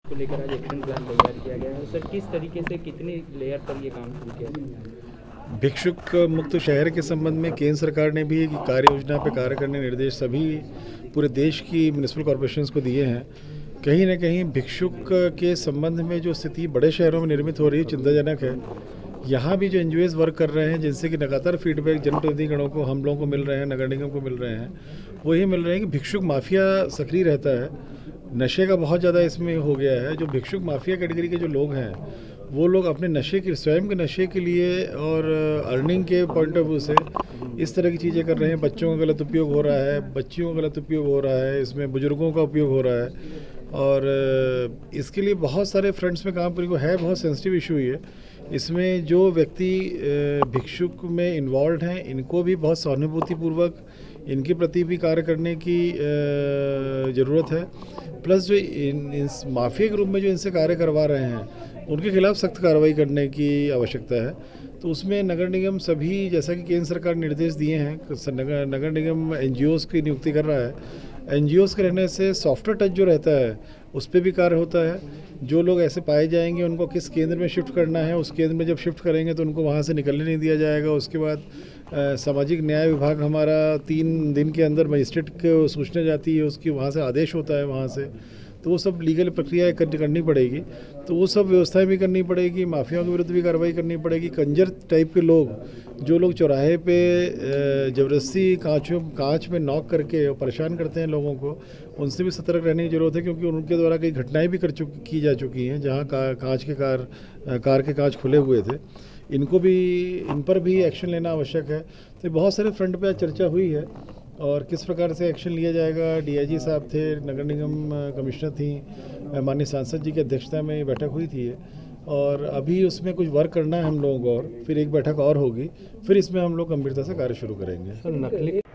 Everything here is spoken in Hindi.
को लेकर आज एक्शन प्लान तैयार किया गया है। सर, किस तरीके से कितने लेयर पर ये काम शुरू किया गया है? भिक्षुक मुक्त शहर के संबंध में केंद्र सरकार ने भी कार्य योजना पर कार्य करने निर्देश सभी पूरे देश की म्यूनिसिपल कॉरपोरेशंस को दिए हैं। कहीं ना कहीं भिक्षुक के संबंध में जो स्थिति बड़े शहरों में निर्मित हो रही है चिंताजनक है। यहाँ भी जो NGOs वर्क कर रहे हैं, जिनसे कि लगातार फीडबैक जनप्रतिनिधिगणों को, हम लोगों को मिल रहे हैं, नगर निगम को मिल रहे हैं, वो ये मिल रहे हैं कि भिक्षुक माफिया सक्रिय रहता है। नशे का बहुत ज़्यादा इसमें हो गया है। जो भिक्षुक माफिया कैटेगरी के जो लोग हैं, वो लोग अपने नशे के, स्वयं के नशे के लिए और अर्निंग के पॉइंट ऑफ व्यू से इस तरह की चीज़ें कर रहे हैं। बच्चों का गलत उपयोग हो रहा है, बच्चियों का गलत उपयोग हो रहा है, इसमें बुजुर्गों का उपयोग हो रहा है। और इसके लिए बहुत सारे फ्रंट्स में काम करने को है। बहुत सेंसिटिव इशू है। इसमें जो व्यक्ति भिक्षुक में इन्वॉल्व हैं, इनको भी बहुत सहानुभूतिपूर्वक इनके प्रति भी कार्य करने की ज़रूरत है। प्लस जो इस माफिया के रूप में जो इनसे कार्य करवा रहे हैं, उनके खिलाफ सख्त कार्रवाई करने की आवश्यकता है। तो उसमें नगर निगम सभी, जैसा कि केंद्र सरकार निर्देश दिए हैं, नगर निगम NGOs की नियुक्ति कर रहा है। NGOs के रहने से सॉफ्टवेयर टच जो रहता है, उस पर भी कार्य होता है। जो लोग ऐसे पाए जाएंगे, उनको किस केंद्र में शिफ्ट करना है, उस केंद्र में जब शिफ्ट करेंगे तो उनको वहाँ से निकलने नहीं दिया जाएगा। उसके बाद सामाजिक न्याय विभाग हमारा 3 दिन के अंदर मजिस्ट्रेट को सूचना जाती है, उसकी वहाँ से आदेश होता है वहाँ से। तो वो सब लीगल प्रक्रियाएँ करनी पड़ेगी। तो वो सब व्यवस्थाएं भी करनी पड़ेगी। माफियाओं के विरुद्ध भी कार्रवाई करनी पड़ेगी। कंजर टाइप के लोग, जो लोग चौराहे पे ज़बरदस्ती कांच में नॉक करके परेशान करते हैं लोगों को, उनसे भी सतर्क रहने की ज़रूरत है। क्योंकि उनके द्वारा कई घटनाएं भी की जा चुकी हैं, जहां कार के कांच खुले हुए थे। इन पर भी एक्शन लेना आवश्यक है। तो बहुत सारे फ्रंट पे आज चर्चा हुई है और किस प्रकार से एक्शन लिया जाएगा। DIG साहब थे, नगर निगम कमिश्नर थी, माननीय सांसद जी की अध्यक्षता में ये बैठक हुई थी। और अभी उसमें कुछ वर्क करना है हम लोगों को, और फिर एक बैठक और होगी, फिर इसमें हम लोग गंभीरता से कार्य शुरू करेंगे।